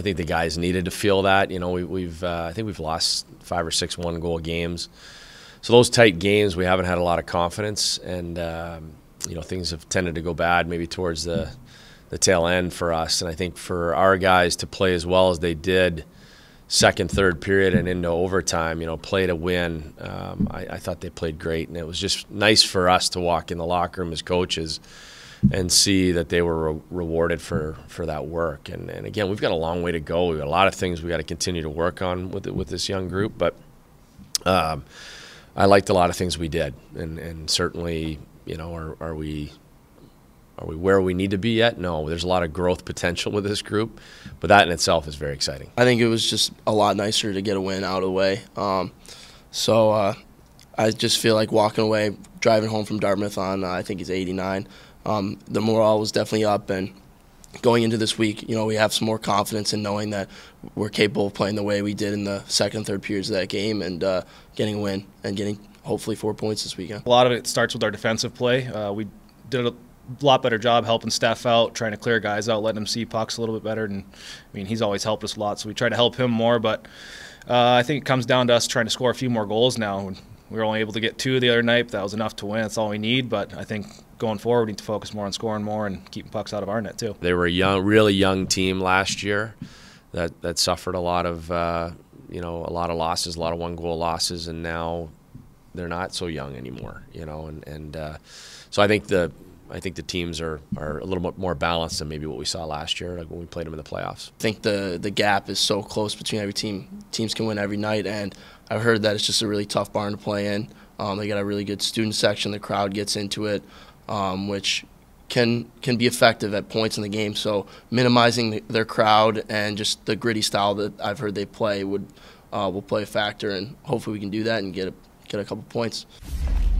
I think the guys needed to feel that. You know, I think we've lost 5 or 6 one-goal games. So those tight games, we haven't had a lot of confidence, and you know, things have tended to go bad maybe towards the tail end for us. And I think for our guys to play as well as they did, second, third period, and into overtime, you know, play to win. I thought they played great, and it was just nice for us to walk in the locker room as coaches and see that they were rewarded for that work. And again, we've got a long way to go. We've got a lot of things we got to continue to work on with this young group, but I liked a lot of things we did, and certainly, you know, are we where we need to be yet? No, there's a lot of growth potential with this group, but that in itself is very exciting. I think it was just a lot nicer to get a win out of the way. I just feel like walking away, driving home from Dartmouth on, I think it's 89, the morale was definitely up, and going into this week, you know, we have some more confidence in knowing that we're capable of playing the way we did in the second and third periods of that game, and getting a win and getting hopefully 4 points this weekend. A lot of it starts with our defensive play. We did a lot better job helping Steph out, trying to clear guys out, letting him see pucks a little bit better. And I mean, he's always helped us a lot, so we try to help him more. But I think it comes down to us trying to score a few more goals now. We were only able to get 2 the other night. That was enough to win. That's all we need. But I think going forward, we need to focus more on scoring more and keeping pucks out of our net too. They were a really young team last year that suffered a lot of you know, a lot of losses, a lot of one-goal losses, and now they're not so young anymore. You know, and so I think the teams are a little bit more balanced than maybe what we saw last year, like when we played them in the playoffs. I think the gap is so close between every team. Teams can win every night, and I've heard that it's just a really tough barn to play in. They got a really good student section. The crowd gets into it, which can be effective at points in the game. So minimizing their crowd and just the gritty style that I've heard they play will play a factor, and hopefully we can do that and get a couple points.